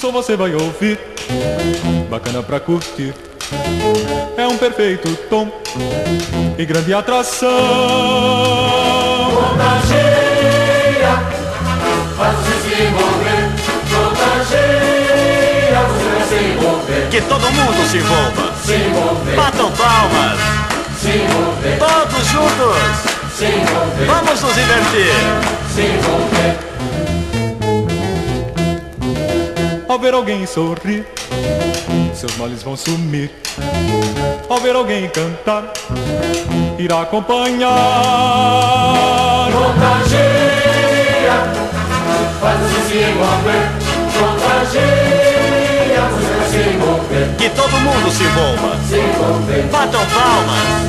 som você vai ouvir, bacana pra curtir. É um perfeito tom e grande atração. Contagia, faz você se envolver. Contagia, você vai se envolver. Que todo mundo se envolva. Se envolver. Batam palmas. Se envolver. Todos juntos. Se envolver. Vamos nos divertir. Se envolver. Ao ver alguém sorrir, seus males vão sumir. Ao ver alguém cantar, irá acompanhar. Contagia, faz você se envolver. Contagia, você vai se envolver. Que todo mundo se envolva. Se envolver. Batam palmas.